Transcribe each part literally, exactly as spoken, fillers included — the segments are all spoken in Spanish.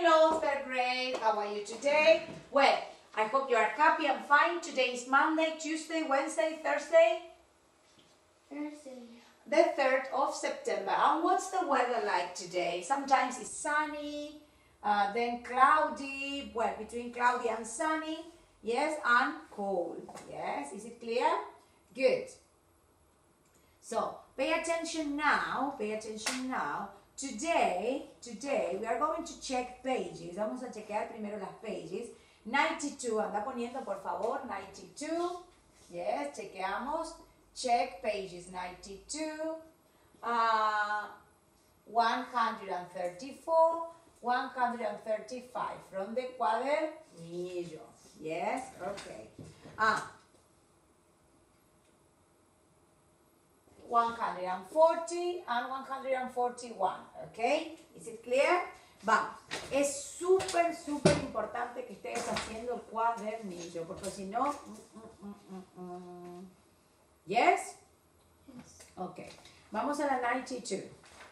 Hello, third grade. How are you today? Well, I hope you are happy and fine. Today is Monday, Tuesday, Wednesday, Thursday? Thursday. The third of September. And what's the weather like today? Sometimes it's sunny, uh, then cloudy, well, between cloudy and sunny, yes, and cold. Yes, is it clear? Good. So, pay attention now, pay attention now. Today, today, we are going to check pages. Vamos a chequear primero las pages. ninety-two, anda poniendo por favor, ninety-two. Yes, chequeamos. Check pages ninety-two, uh, one thirty-four, one thirty-five from the cuadernillo. Yes, okay. Ah, one forty and one forty-one, okay? Is it clear? Vamos, es súper, súper importante que estés haciendo el cuadernillo, porque si no... Mm, mm, mm, mm. Yes? Yes. Okay. Vamos a la ninety-two.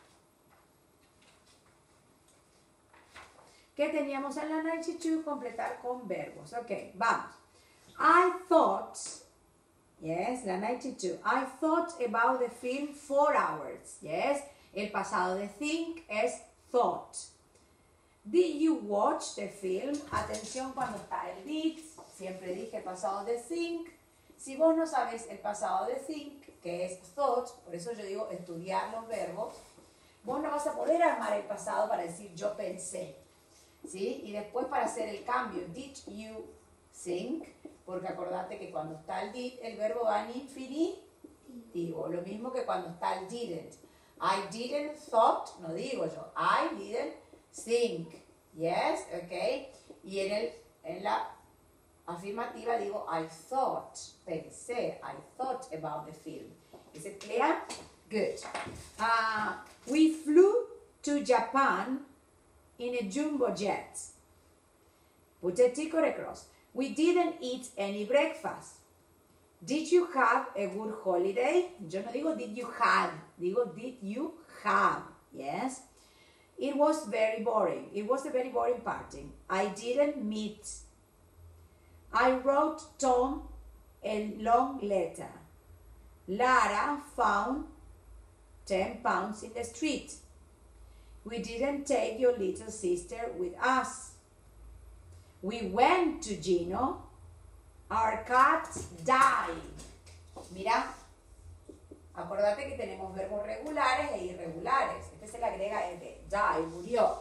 ¿Qué teníamos en la ninety-two? Completar con verbos. Ok, vamos. I thought, yes, la ninety-two. I thought about the film four hours. Yes, el pasado de think es thought. Did you watch the film? Atención cuando está el did. Siempre dije el pasado de think. Si vos no sabes el pasado de think, que es thought, por eso yo digo estudiar los verbos, vos no vas a poder armar el pasado para decir yo pensé, ¿sí? Y después para hacer el cambio, did you think, porque acordate que cuando está el did, el verbo va en infinitivo, lo mismo que cuando está el didn't. I didn't thought, no digo yo, I didn't think, yes, ok, y en, el, en la afirmativa digo I thought, pensé, I thought about the film. Is it clear? Good. Uh, we flew to Japan in a jumbo jet. Put a tick or a cross. We didn't eat any breakfast. Did you have a good holiday? Yo no digo did you had, digo did you have, yes? It was very boring. It was a very boring party. I didn't meet I wrote Tom a long letter. Lara found ten pounds in the street. We didn't take your little sister with us. We went to Gino. Our cat died. Mira, acordate que tenemos verbos regulares e irregulares. Este se le agrega el de die, murió.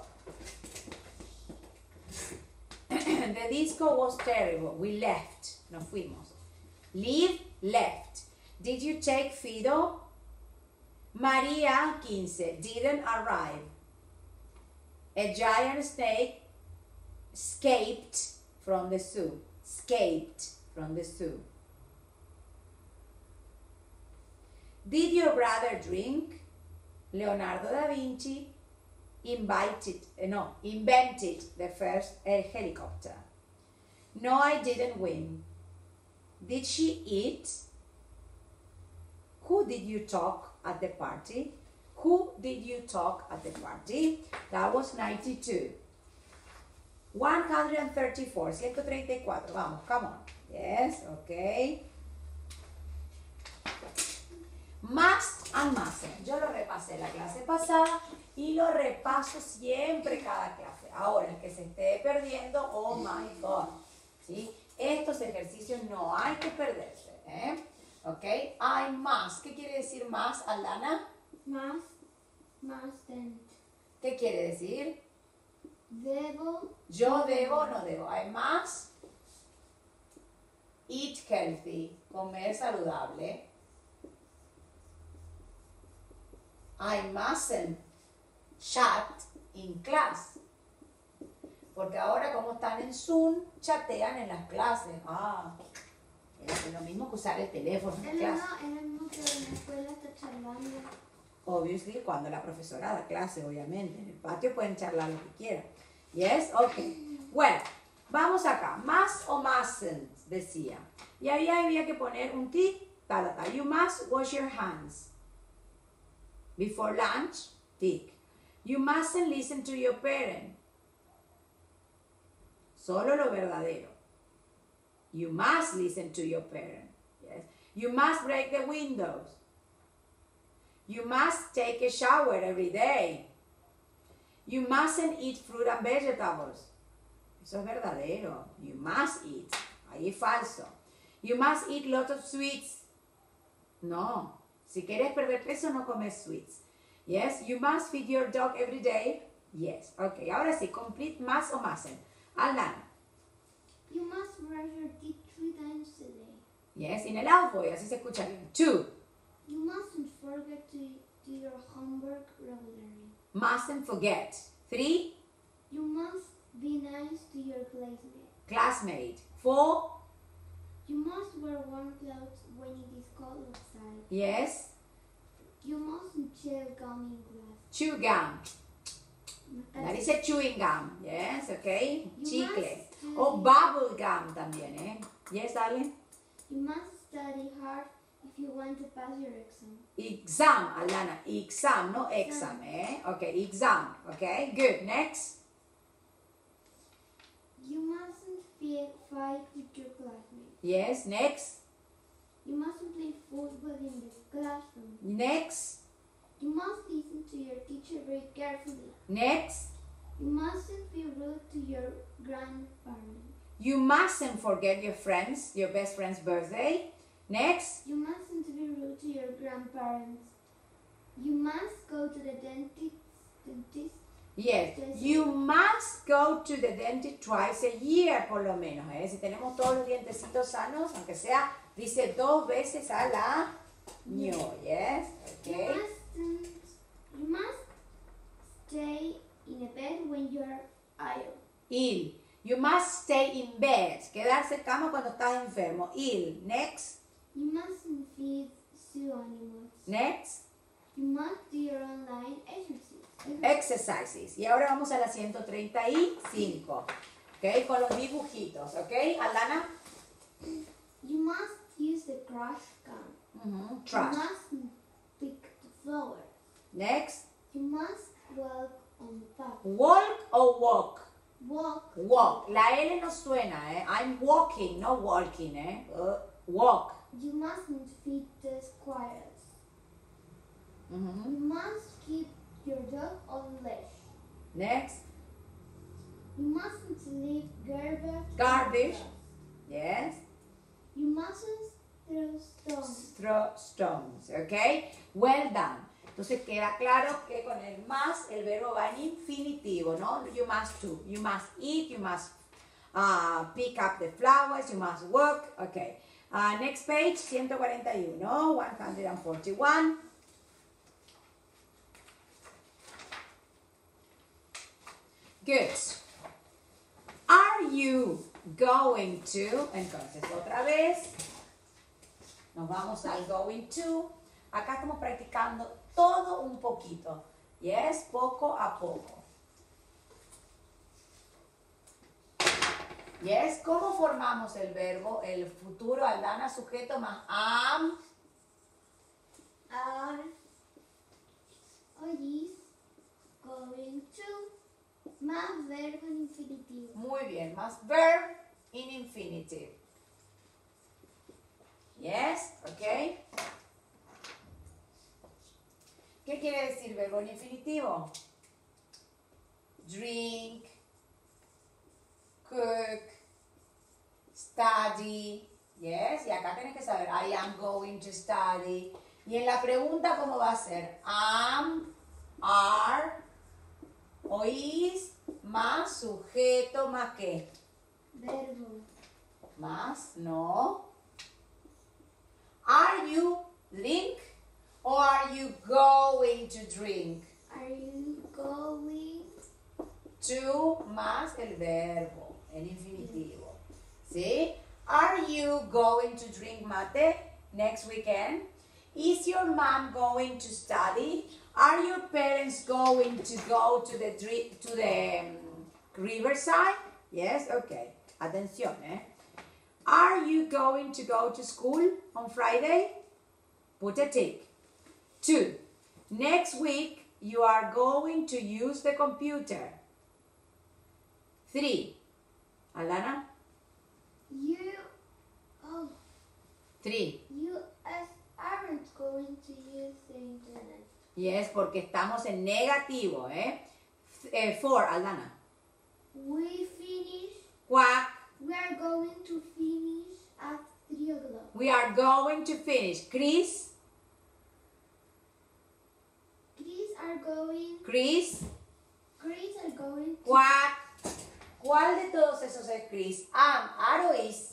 The disco was terrible. We left. Nos fuimos. Leave, left. Did you take Fido? Maria, quince, didn't arrive. A giant snake escaped from the zoo. Escaped from the zoo. Did your brother drink? Leonardo da Vinci invited, uh, no, invented the first uh, helicopter. No, I didn't win. Did she eat? Who did you talk at the party? Who did you talk at the party? That was ninety-two. one thirty-four, one thirty-four, vamos, come on. Yes, okay. Must and mustn't. Yo lo repasé la clase pasada y lo repaso siempre cada clase. Ahora, el que se esté perdiendo, oh my God. ¿Sí? Estos ejercicios no hay que perderse. ¿eh? ¿Ok? I must. ¿Qué quiere decir más, Aldana? Must, mustn't. ¿Qué quiere decir? Debo. Yo debo, no debo. I must eat healthy. Comer saludable. I mustn't chat in class. Porque ahora como están en Zoom, chatean en las clases. Ah, es lo mismo que usar el teléfono en Es clase. lo mismo que en la escuela está charlando. Obviously, cuando la profesora da clase, obviamente. En el patio pueden charlar lo que quieran. Yes, ok. Bueno, vamos acá. Must o mustn't, decía. Y ahí había que poner un tick. Ta, ta, ta. You must wash your hands before lunch, tick. You mustn't listen to your parent. solo lo verdadero. You must listen to your parent. Yes. You must break the windows. You must take a shower every day. You mustn't eat fruit and vegetables. Eso es verdadero. You must eat. Ahí es falso. You must eat lots of sweets. No. Si quieres perder peso, no comes sweets. Yes. You must feed your dog every day. Yes. Ok. Ahora sí. Complete must o mustn't. Alana. You must brush your teeth three times a day. Yes. En el audio, así se escucha bien. Two. You mustn't forget to do your homework regularly. Mustn't forget. Three. You must be nice to your classmate. Classmate. Four. You must wear warm clothes when it is cold outside. Yes. You mustn't chew gum in class. Chew gum. That's That is a chewing gum. Yes, okay. You Chicle. must study- O bubble gum también, eh. Yes, darling. You must study hard if you want to pass your exam. Exam, Alana. Exam, no exam, eh. Okay, exam. Okay, good. Next. You mustn't feel fight with your classmates. Yes, next. You mustn't play football in the classroom. Next. You must listen to your teacher very carefully. Next. You mustn't be rude to your grandparents. You mustn't forget your friends, your best friend's birthday. Next. You mustn't be rude to your grandparents. You must go to the dentist. dentist. Yes, you must go to the dentist twice a year, por lo menos. ¿eh? Si tenemos todos los dientecitos sanos, aunque sea, dice dos veces al año. Yes, You okay. mustn't. You must stay in a bed when you are ill. Ill. You must stay in bed. Quedarse en cama cuando estás enfermo. Ill. Next. You mustn't feed zoo animals. Next. You must do your online exercises. Exercises. Y ahora vamos a la ciento treinta y cinco. Ok, con los dibujitos. Ok, Alana. You must use the trash can. Mhm, You Trash. mustn't pick the flowers. Next. You must walk on the path. Walk or walk. Walk. Walk. La L no suena, eh. I'm walking, no walking, eh. Uh, walk. You mustn't feed the squirrels. Mhm. You must keep your dog on leash. Next. You mustn't leave garbage. Garbage. on the grass. Yes. You mustn't throw stones. Throw stones. Ok. Well done. Entonces queda claro que con el más el verbo va en infinitivo, ¿no? You must do. You must eat. You must uh, pick up the flowers. You must work. Ok. Uh, next page, ciento cuarenta y uno. one forty-one. Good. Are you going to? Entonces, otra vez, nos vamos al going to. Acá estamos practicando todo un poquito. Yes, poco a poco. Yes, ¿cómo formamos el verbo? El futuro, Aldana, sujeto más am. Are or is going to. Más verbo en infinitivo. Muy bien, más verb in infinitive. Yes, ok. ¿Qué quiere decir verbo en infinitivo? Drink, cook, study. Yes, y acá tienes que saber, I am going to study. Y en la pregunta, ¿cómo va a ser? Am, are, o is, más sujeto, más qué. Verbo. Más, no. Are you drink or are you going to drink? Are you going? To más el verbo, el infinitivo. ¿Sí? Are you going to drink mate next weekend? Is your mom going to study? Are your parents going to go to the dri- to the um, riverside? Yes, okay. Atención, eh? Are you going to go to school on Friday? Put a tick. Two. Next week you are going to use the computer. Three. Alana? You, oh, Three. you as aren't going to use the internet. Yes, porque estamos en negativo, ¿eh? eh four, Alana. We finish, Quack. we are going to finish at three o'clock. We are going to finish. Chris? Chris are going, Chris? Chris are going to, Quack. ¿Cuál de todos esos es Chris? Am, are o is?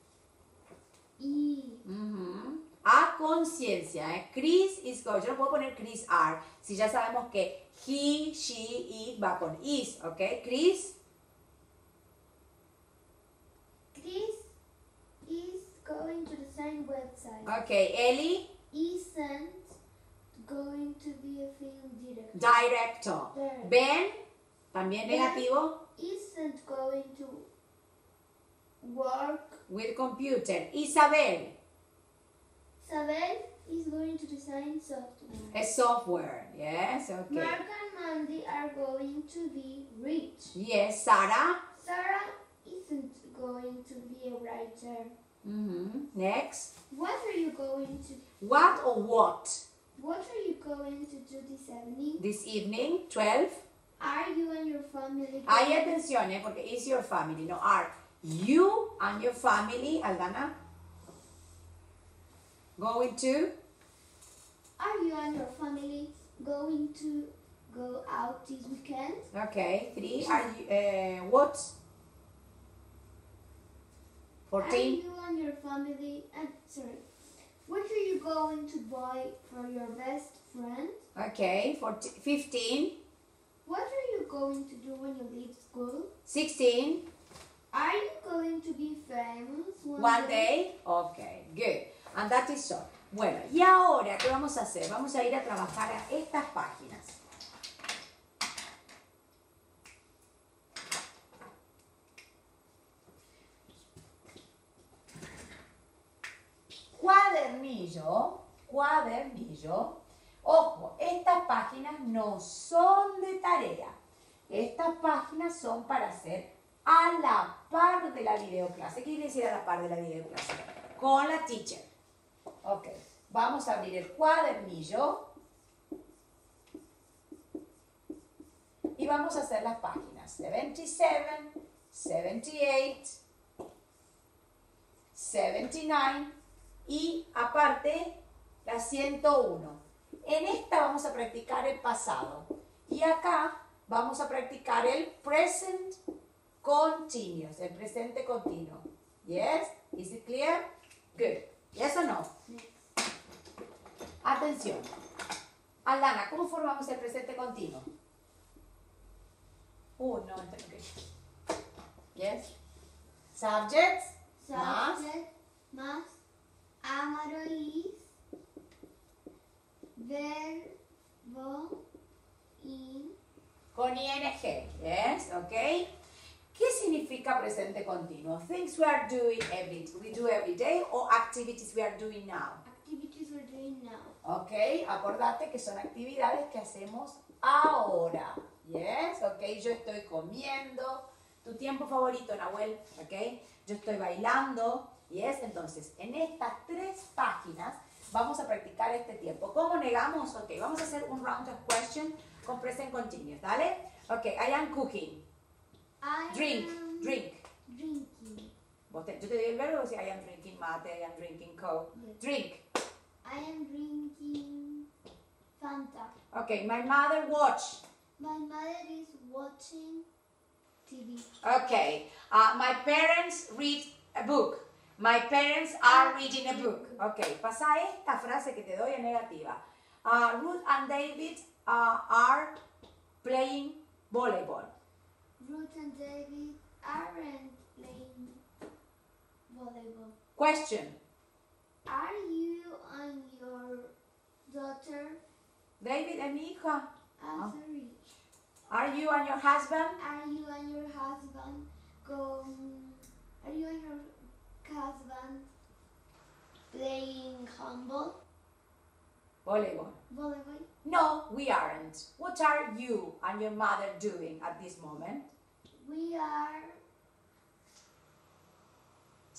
E. Ujú. A conciencia, ¿eh? Chris is going. Yo no puedo poner Chris are si ya sabemos que he, she, it va con is, ¿ok? Chris? Chris is going to the same website. Ok. Ellie? Isn't going to be a film director. Director. There. Ben? También Ben. negativo. Isn't going to work. With computer. Isabel? Isabel is going to design software. A software. Yes, ok. Mark and Mandy are going to be rich. Yes, Sarah? Sarah isn't going to be a writer. Mhm. Next. What are you going to What or what? What are you going to do this evening? This evening, twelve. Are you and your family Hay going- atención, ¿eh? Porque is your family, no are. You and your family, Aldana, going to? Are you and your family going to go out this weekend? Okay, three. Are you, uh, what? Are fourteen. you and your family, uh, sorry, what are you going to buy for your best friend? Okay, fourteen. fifteen. What are you going to do when you leave school? sixteen. Are you going to be famous one, One day. Okay, good. And that is all. Bueno, y ahora, ¿qué vamos a hacer? Vamos a ir a trabajar a estas páginas. Cuadernillo, cuadernillo. Ojo, estas páginas no son de tarea. Estas páginas son para hacer a la par de la videoclase. ¿Qué quiere decir a la par de la videoclase? Con la teacher. Ok, vamos a abrir el cuadernillo y vamos a hacer las páginas setenta y siete, setenta y ocho, setenta y nueve y aparte la ciento uno. En esta vamos a practicar el pasado y acá vamos a practicar el present continuous, el presente continuo. Yes? Is it clear? Good. Yes or no? Atención. Aldana, ¿cómo formamos el presente continuo? Uh, no, tengo que... Yes? Subjects. Más. Subject, más, amaro is, verbo, in, Con ing. Yes, ok. ¿Qué significa presente continuo? Things we are doing every, we do every day or activities we are doing now. activities we're doing now. Ok, acordate que son actividades que hacemos ahora. Yes, ok, yo estoy comiendo. Tu tiempo favorito, Nahuel, ok. Yo estoy bailando. Yes, entonces, en estas tres páginas vamos a practicar este tiempo. ¿Cómo negamos? Ok, vamos a hacer un round of questions con present continuous, ¿dale? Ok, I am cooking. I Drink, am drink. drinking. Vos te- yo te doy el verbo, si I am drinking mate, I am drinking coke. Yes. Drink. I am drinking Fanta. Ok, my mother watch. My mother is watching T V. Okay. Uh, my parents read a book. My parents are reading a book. Okay. Pasa esta frase que te doy en negativa. Uh, Ruth and David uh, are playing volleyball. Ruth and David aren't playing volleyball. Question. Are you and your daughter David es mi hija. as a rich? Are you and your husband? Are you and your husband going? Are you and your husband playing handball, Volleyball. volleyball? No, we aren't. What are you and your mother doing at this moment? We are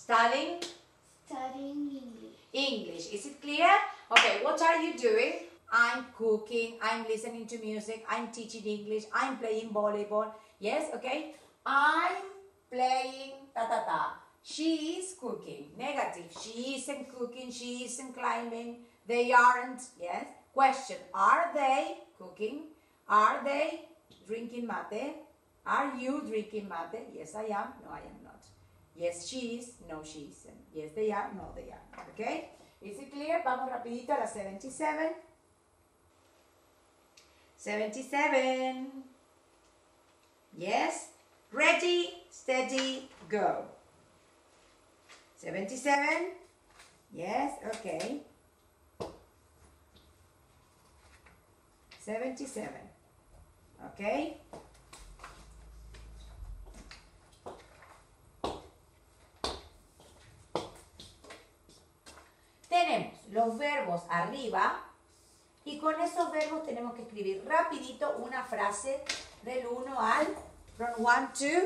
Studying Studying English. English. Is it clear? Okay, what are you doing? I'm cooking, I'm listening to music, I'm teaching English, I'm playing volleyball. Yes, okay? I'm playing ta ta ta. She is cooking. Negative. She isn't cooking, she isn't climbing. They aren't. Yes. Question. Are they cooking? Are they drinking mate? Are you drinking mate? Yes, I am. No, I am not. Yes, she is. No, she isn't. Yes, they are. No, they are not. Okay? Is it clear? Vamos rapidito a la seventy-seven. seventy-seven. Yes. Ready, steady, go. seventy-seven. Yes, okay. seventy-seven. Okay. Tenemos los verbos arriba y con esos verbos tenemos que escribir rapidito una frase del uno al from one to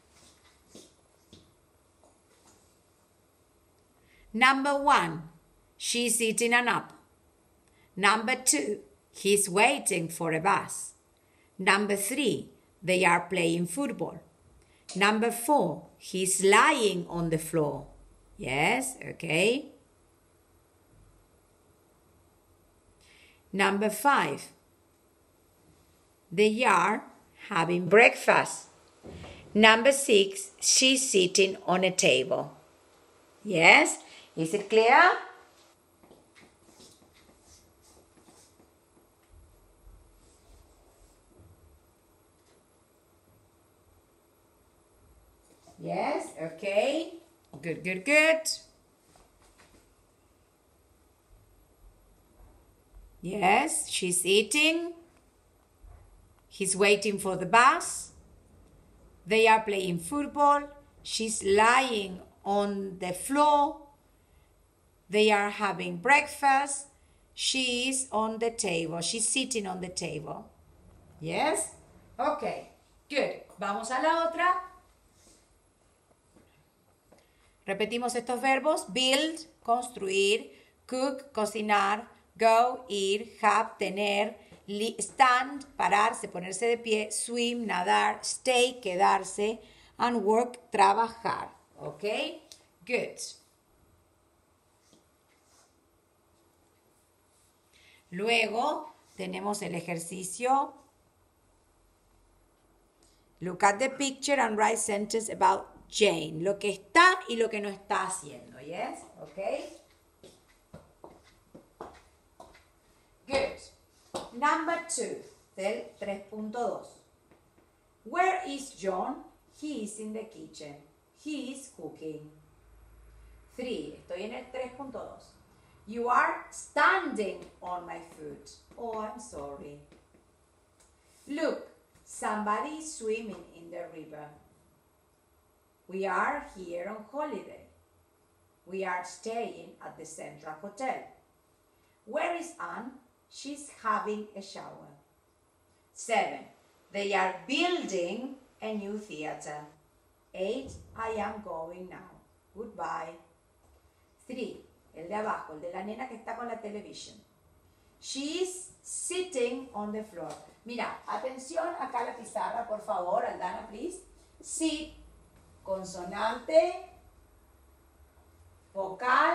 number one. She's eating an apple. Number two. He's waiting for a bus. Number three. They are playing football. Number four. He's lying on the floor. Yes, okay. Number five, they are having breakfast. Number six, she's sitting on a table. Yes? Is it clear? Yes, okay. Good, good, good. Yes, she's eating. He's waiting for the bus. They are playing football. She's lying on the floor. They are having breakfast. She is on the table. She's sitting on the table. Yes? Okay, good. Vamos a la otra. Repetimos estos verbos. Build, construir. Cook, cocinar. Go, ir, have, tener, stand, pararse, ponerse de pie, swim, nadar, stay, quedarse, and work, trabajar. ¿Ok? Good. Luego tenemos el ejercicio. Look at the picture and write sentence about Jane. Lo que está y lo que no está haciendo. Yes? ¿Ok? Good. Number two, del tres punto dos. Where is John? He is in the kitchen. He is cooking. three. Estoy en el tres punto dos. You are standing on my foot. Oh, I'm sorry. Look, somebody is swimming in the river. We are here on holiday. We are staying at the Central Hotel. Where is Anne? She's having a shower. seven. They are building a new theater. eight. I am going now. Goodbye. three. El de abajo, el de la nena que está con la television. She's sitting on the floor. Mira, atención acá a la pizarra, por favor, Aldana, please. Sit, consonante, vocal.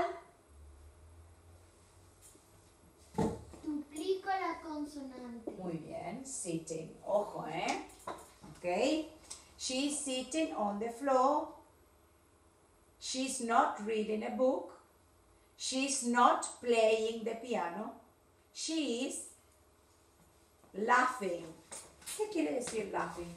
Duplico la consonante. Muy bien, sitting. Ojo, ¿eh? Ok. She's sitting on the floor. She's not reading a book. She's not playing the piano. She is laughing. ¿Qué quiere decir laughing?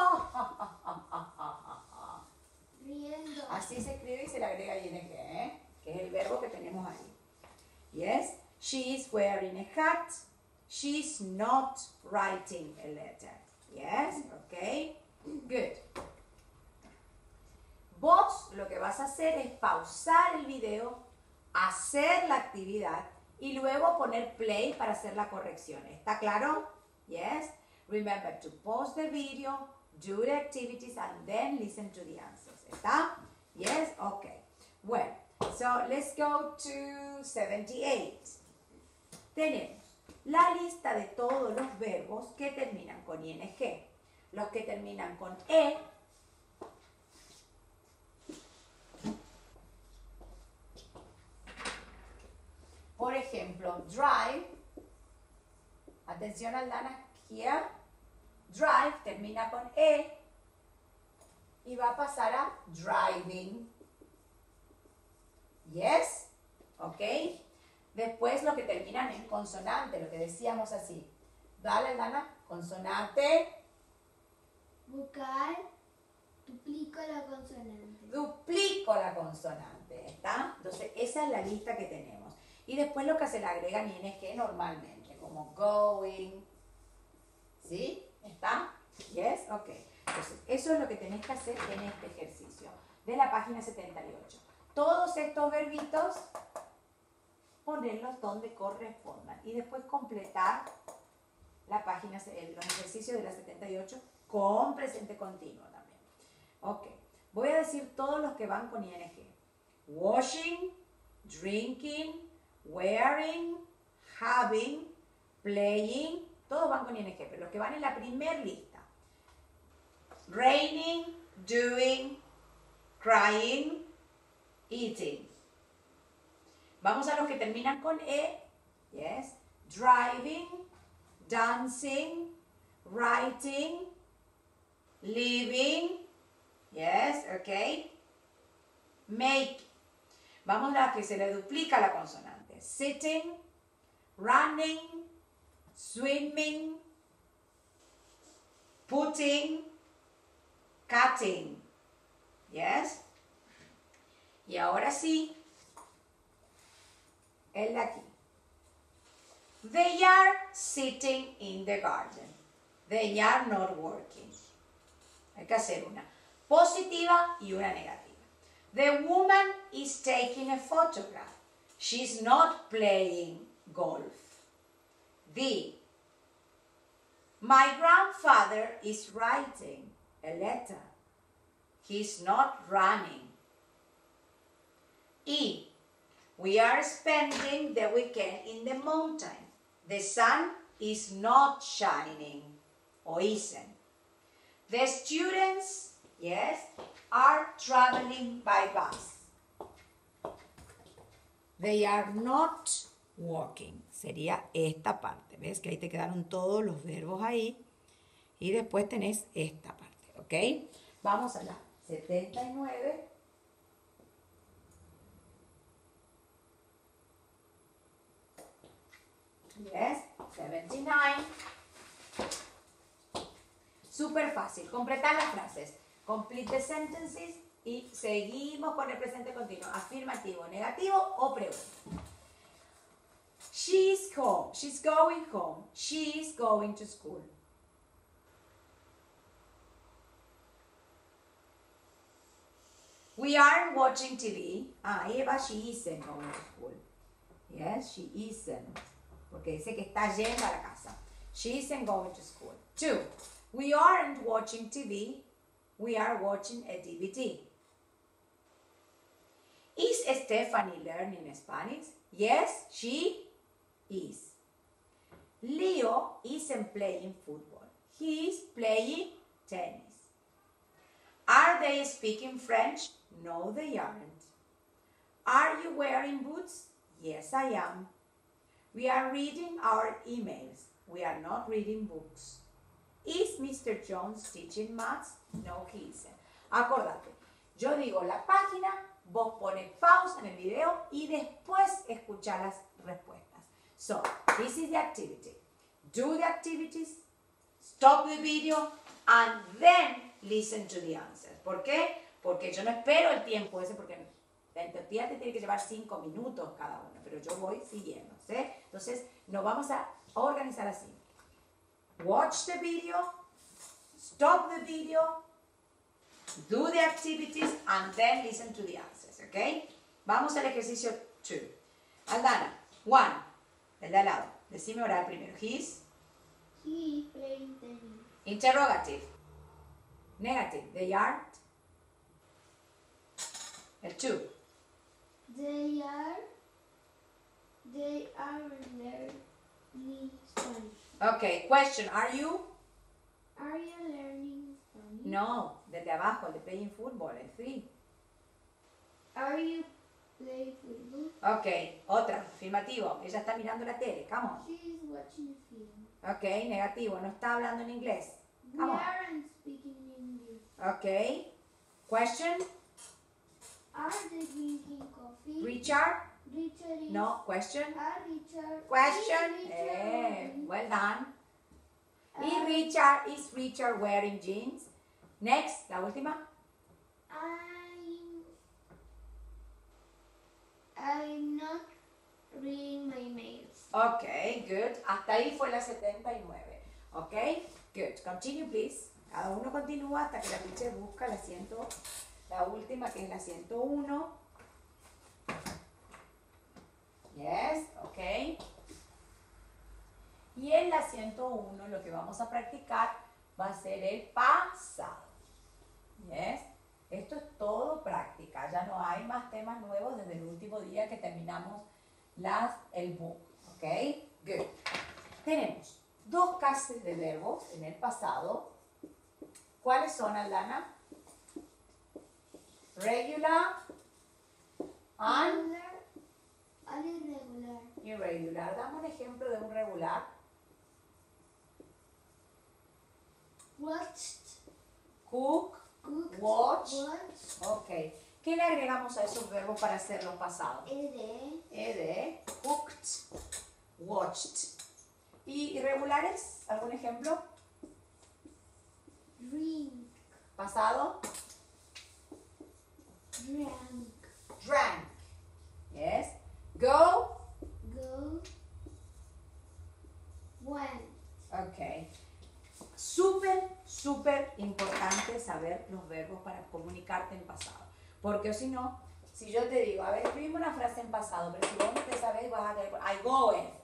Riendo. Así se escribe y se le agrega ing, ¿eh? Que es el verbo que tenemos ahí. Yes? She is wearing a hat. She's not writing a letter. Yes? Okay? Good. Vos lo que vas a hacer es pausar el video, hacer la actividad y luego poner play para hacer la corrección. ¿Está claro? Yes? Remember to pause the video, do the activities and then listen to the answers. ¿Está? Yes? Okay. Well, so let's go to seventy-eight. Tenemos la lista de todos los verbos que terminan con ing. Los que terminan con e, por ejemplo, drive, atención Aldana, here, drive termina con e y va a pasar a driving. Yes, ok. Después lo que terminan en consonante, lo que decíamos así. Dale Aldana, consonante. Vocal, duplico la consonante. Duplico la consonante, ¿está? Entonces, esa es la lista que tenemos. Y después lo que se le agregan ing normalmente, como going, ¿sí? ¿Está? ¿Yes? Ok. Entonces, eso es lo que tenés que hacer en este ejercicio de la página setenta y ocho. Todos estos verbitos, ponerlos donde correspondan. Y después completar la página, los ejercicios de la setenta y ocho con presente continuo también. Ok. Voy a decir todos los que van con ing. Washing, drinking, wearing, having, playing, todos van con ing, pero los que van en la primer lista. Raining, doing, crying, eating. Vamos a los que terminan con e. Yes. Driving, dancing, writing, living. Yes, ok. Make. Vamos a la que se le duplica la consonante. Sitting, running, swimming, putting, cutting. Yes. Y ahora sí, el de aquí. They are sitting in the garden. They are not working. Hay que hacer una positiva y una negativa. The woman is taking a photograph. She's not playing golf. D. My grandfather is writing a letter. He's not running. E. We are spending the weekend in the mountain. The sun is not shining or isn't. The students, yes, are traveling by bus. They are not walking. Sería esta parte. ¿Ves? Que ahí te quedaron todos los verbos ahí. Y después tenés esta parte. ¿Ok? Vamos a la setenta y nueve. Yes, setenta y nueve. Súper fácil. Completar las frases. Complete the sentences y seguimos con el presente continuo. Afirmativo, negativo o pregunta. She's home. She's going home. She's going to school. We are watching T V. Ah, Eva, she isn't going to school. Yes, she isn't. Porque dice que está yendo a la casa. She isn't going to school. Two, we aren't watching T V. We are watching a D V D. Is Stephanie learning Spanish? Yes, she is. Leo isn't playing football. He is playing tennis. Are they speaking French? No, they aren't. Are you wearing boots? Yes, I am. We are reading our emails. We are not reading books. Is Mister Jones teaching maths? No, he isn't. Acordate, yo digo la página, vos pones pausa en el video y después escuchar las respuestas. So, this is the activity. Do the activities, stop the video, and then listen to the answers. ¿Por qué? Porque yo no espero el tiempo ese, porque la entidad te tiene que llevar cinco minutos cada una, pero yo voy siguiendo, ¿sí? Entonces, nos vamos a organizar así. Watch the video, stop the video, do the activities, and then listen to the answers, ¿ok? Vamos al ejercicio dos. Aldana, one, el de al lado. Decime oral primero. He's. He is playing tennis. Interrogative. Negative. They aren't. El two. They are. They are learning Spanish. Okay, question. Are you? Are you learning Spanish? No, desde abajo, el de playing football, el three. Are you playing football? Ok, otra, afirmativo. Ella está mirando la tele, come on. She is watching a film. Ok, negativo, no está hablando en inglés. We Come on. aren't speaking English. Ok, question. Are they drinking coffee? Richard? Richard is. No, question. Are Richard. Question. Is Richard Eh, wearing- well done. Is Uh, Richard, is Richard wearing jeans? Next, la última. I'm. I'm not reading my mails. Ok, good. Hasta ahí fue la setenta y nueve. Ok, good. Continue, please. Cada uno continúa hasta que la teacher busca la, ciento, la última, que es la ciento uno. Yes, ok. Y en la ciento uno lo que vamos a practicar va a ser el pasado. Yes. Esto es todo práctica. Ya no hay más temas nuevos desde el último día que terminamos las, el book. Ok, good. Tenemos dos clases de verbos en el pasado. ¿Cuáles son, Aldana? Regular and Regular. Al irregular. irregular. Dame un ejemplo de un regular. Watched. Cook. Cooked. Watch. Watched. Ok. ¿Qué le agregamos a esos verbos para hacerlos pasados? Ed. Ed, cooked, watched. ¿Y irregulares? ¿Algún ejemplo? Drink. Pasado. Drank. Drank. Yes. Go. Go. Went. Ok. Súper, súper importante saber los verbos para comunicarte en pasado. Porque si no, si yo te digo, a ver, escribimos una frase en pasado, pero si vos no te sabes, vas a tener, I go in.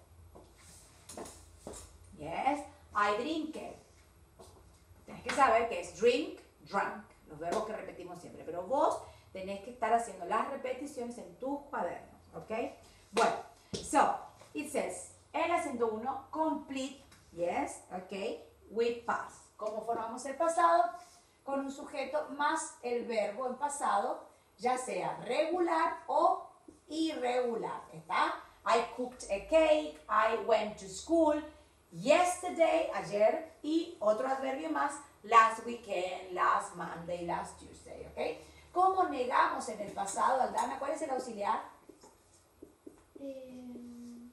Yes. I drink it. Tienes que saber que es drink, drunk, los verbos que repetimos siempre. Pero vos tenés que estar haciendo las repeticiones en tus cuadernos. ¿Ok? Bueno, so, it says, en la ciento uno, complete, yes, ok, with past. ¿Cómo formamos el pasado? Con un sujeto más el verbo en pasado, ya sea regular o irregular. ¿Está? I cooked a cake, I went to school, yesterday, ayer, y otro adverbio más, last weekend, last Monday, last Tuesday. ¿Ok? ¿Cómo negamos en el pasado, Aldana? ¿Cuál es el auxiliar? Um,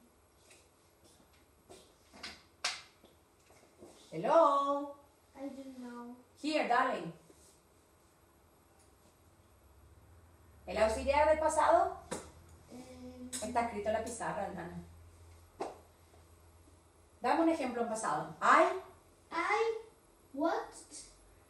Hello? I don't know. Here, darling. ¿El auxiliar del pasado? Um, Está escrito en la pizarra, Aldana. Dame un ejemplo en pasado. I, I watched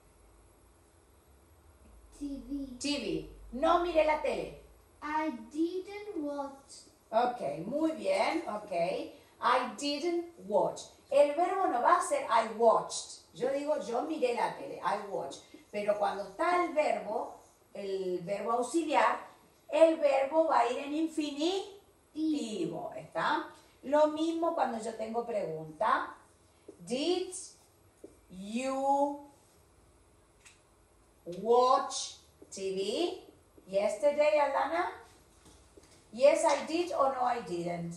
T V. T V. No miré la tele. I didn't watch. Ok, muy bien, ok. I didn't watch. El verbo no va a ser I watched. Yo digo, yo miré la tele, I watched. Pero cuando está el verbo, el verbo auxiliar, el verbo va a ir en infinitivo, ¿está? Lo mismo cuando yo tengo pregunta. Did you watch T V yesterday, Alana? Yes, I did or no, I didn't.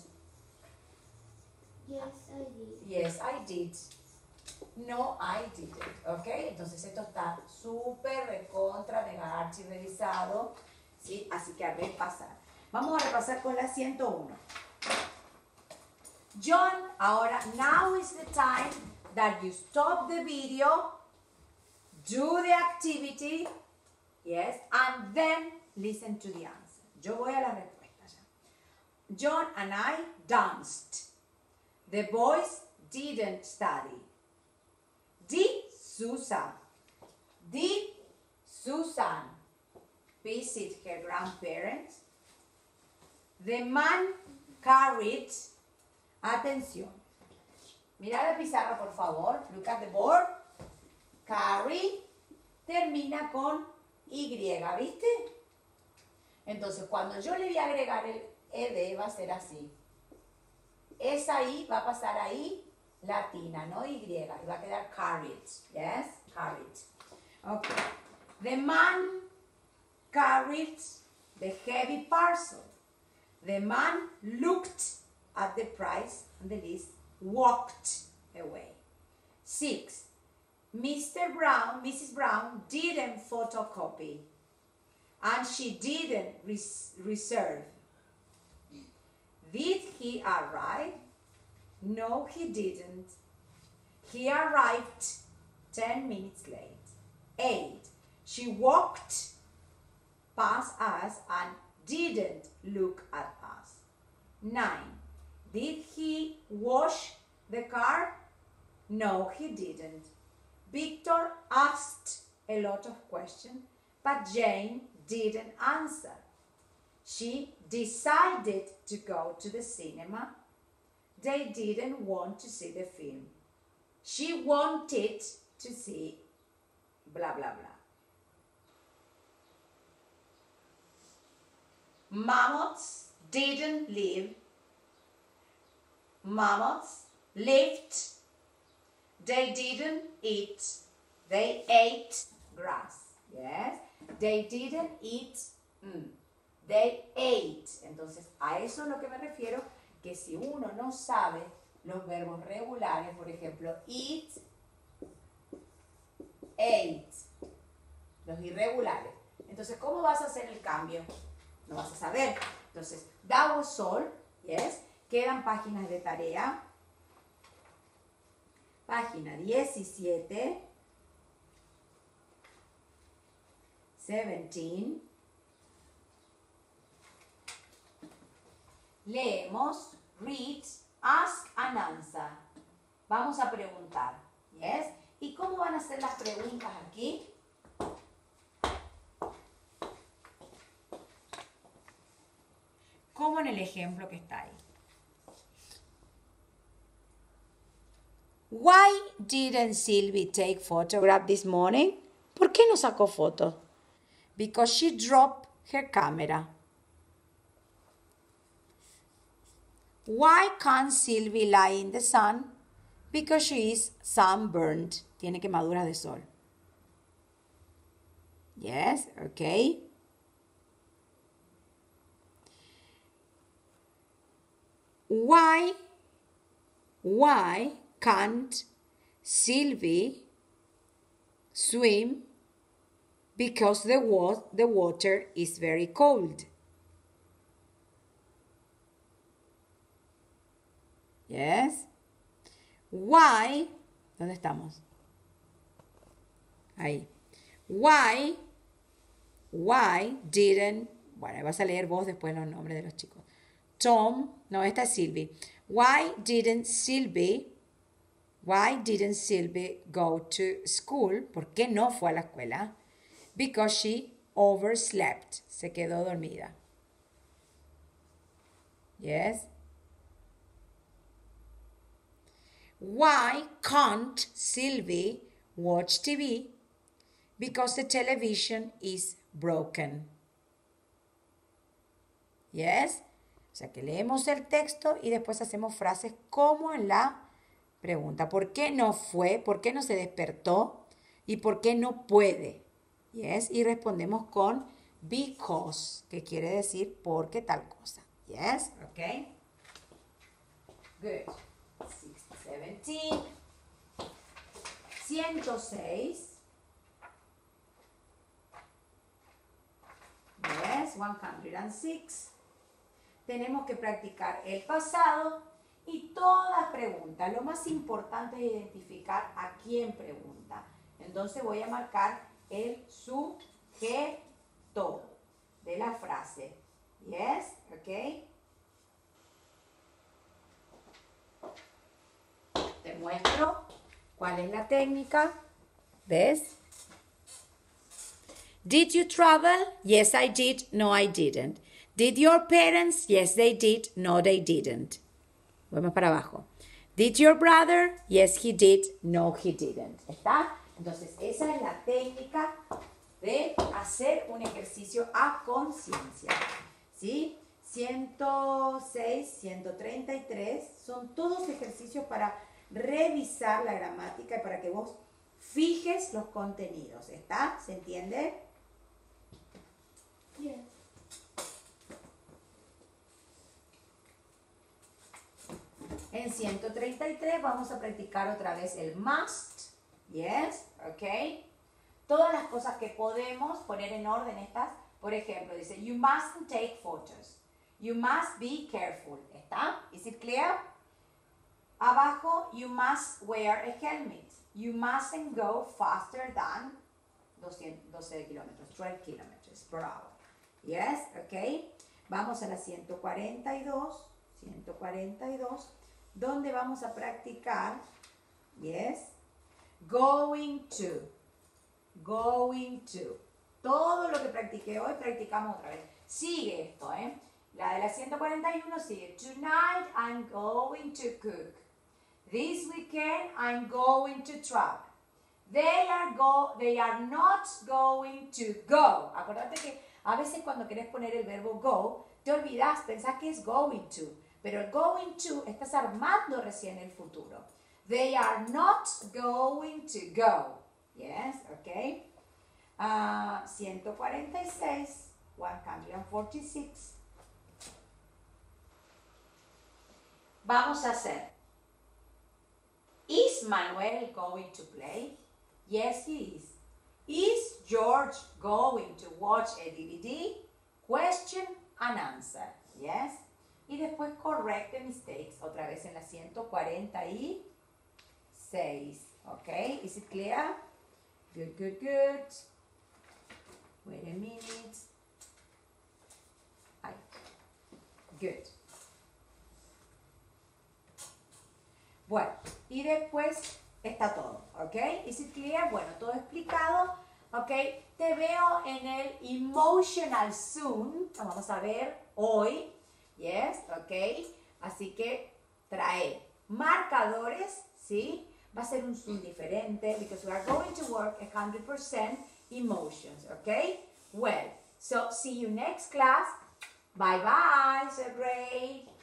Yes, I did. Yes, I did. No, I didn't. ¿Ok? Entonces esto está súper recontra, mega archi revisado. ¿Sí? Así que a repasar. Vamos a repasar con la ciento uno. John, ahora, now is the time that you stop the video, do the activity, yes, and then listen to the answer. Yo voy a la respuesta ya. John and I danced. The boys didn't study. Did Susan? Did Susan visit her grandparents? The man carried. Atención. Mira la pizarra, por favor. Look at the board. Carry termina con Y, ¿viste? Entonces, cuando yo le voy a agregar el ed, va a ser así. Esa I va a pasar ahí, latina, no Y. Y va a quedar carried. Yes? Carried. Okay. The man carried the heavy parcel. The man looked at the price on the list, walked away. Six. Mister Brown, Missus Brown didn't photocopy. And she didn't res reserve. Did he arrive? No, he didn't. He arrived ten minutes late. Eight. She walked past us and didn't look at us. Nine. Did he wash the car? No, he didn't. Victor asked a lot of questions, but Jane didn't answer. She decided to go to the cinema. They didn't want to see the film. She wanted to see blah, blah, blah. Mammoths didn't live. Mammoths lived. They didn't eat. They ate grass. Yes. They didn't eat. Mm. They ate. Entonces, a eso es lo que me refiero, que si uno no sabe los verbos regulares, por ejemplo, eat, ate, los irregulares. Entonces, ¿cómo vas a hacer el cambio? No vas a saber. Entonces, that was all. Yes. Quedan páginas de tarea. Página diecisiete. diecisiete. Leemos, read, ask and answer. Vamos a preguntar. Yes. ¿Y cómo van a ser las preguntas aquí? Como en el ejemplo que está ahí. Why didn't Sylvie take photograph this morning? ¿Por qué no sacó fotos? Because she dropped her camera. Why can't Sylvie lie in the sun? Because she is sunburned. Tiene quemaduras de sol. Yes, okay. Why, why can't Sylvie swim? Because the, wa the water is very cold. Yes. Why, ¿dónde estamos? Ahí. Why, why didn't, bueno, vas a leer vos después los nombres de los chicos. Tom, no, esta es Sylvie. Why didn't Sylvie, why didn't Sylvie go to school? ¿Por qué no fue a la escuela? Because she overslept. Se quedó dormida. Yes. Why can't Sylvie watch T V? Because the television is broken. Yes. O sea que leemos el texto y después hacemos frases como en la pregunta. ¿Por qué no fue? ¿Por qué no se despertó? ¿Y por qué no puede? Yes. Y respondemos con because, que quiere decir porque tal cosa. Yes. Ok. Good. seventeen. ciento seis. Yes, one hundred six. Tenemos que practicar el pasado y todas preguntas. Lo más importante es identificar a quién pregunta. Entonces voy a marcar el sujeto de la frase. Yes, ok. Te muestro cuál es la técnica. ¿Ves? Did you travel? Yes, I did. No, I didn't. Did your parents? Yes, they did. No, they didn't. Vamos para abajo. Did your brother? Yes, he did. No, he didn't. ¿Está? Entonces, esa es la técnica de hacer un ejercicio a conciencia, ¿sí? ciento seis, ciento treinta y tres son todos ejercicios para revisar la gramática y para que vos fijes los contenidos, ¿está? ¿Se entiende? Yes. En ciento treinta y tres vamos a practicar otra vez el must, yes, ok. Todas las cosas que podemos poner en orden estas, por ejemplo, dice, you mustn't take photos, you must be careful, ¿está? Is it clear? Abajo, you must wear a helmet, you mustn't go faster than doce kilómetros, doce kilómetros per hour, yes, ok. Vamos a la ciento cuarenta y dos, ciento cuarenta y dos, donde vamos a practicar, yes, going to, going to. Todo lo que practiqué hoy, practicamos otra vez. Sigue esto, ¿eh? La de la ciento cuarenta y uno sigue. Tonight I'm going to cook. This weekend I'm going to travel. They are, go, they are not going to go. Acordate que a veces cuando querés poner el verbo go, te olvidás, pensás que es going to. Pero el going to, estás armando recién el futuro. They are not going to go. Yes, ok. Uh, ciento cuarenta y seis, ciento cuarenta y seis. Vamos a hacer. Is Manuel going to play? Yes, he is. Is George going to watch a D V D? Question and answer. Yes. Y después correct the mistakes, otra vez en la ciento cuarenta y seis. Ok, is it clear? Good, good, good. Wait a minute. Ahí. Good. Bueno, y después está todo, ¿ok? Is it clear? Bueno, todo explicado, ¿ok? Te veo en el Emotional Soon, lo vamos a ver hoy. Yes, ok. Así que trae marcadores, ¿sí? Va a ser un Zoom diferente because we are going to work one hundred percent emotions, ok? Well, so see you next class. Bye bye, so great.